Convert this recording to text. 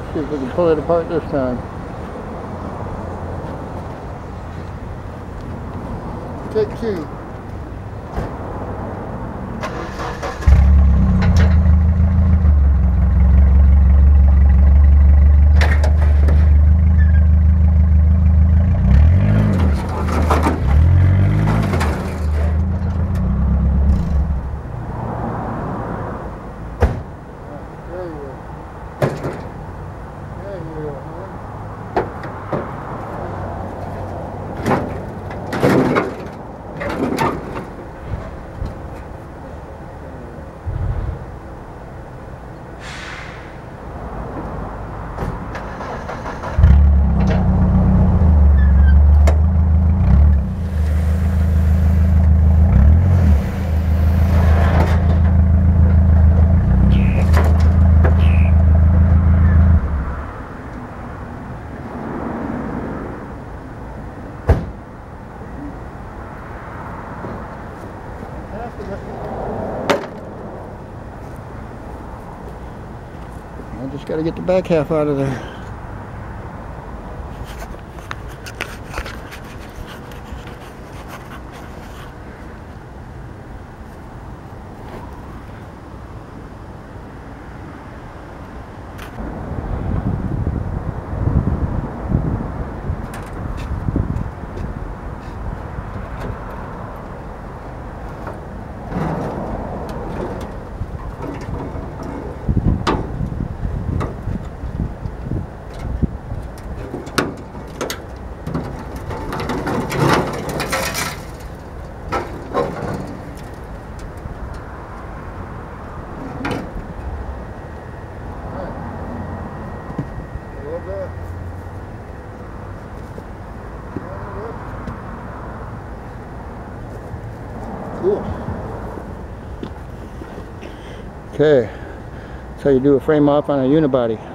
See if we can pull it apart this time. Take two. I just got to get the back half out of there. Cool. Okay, that's how you do a frame off on a unibody.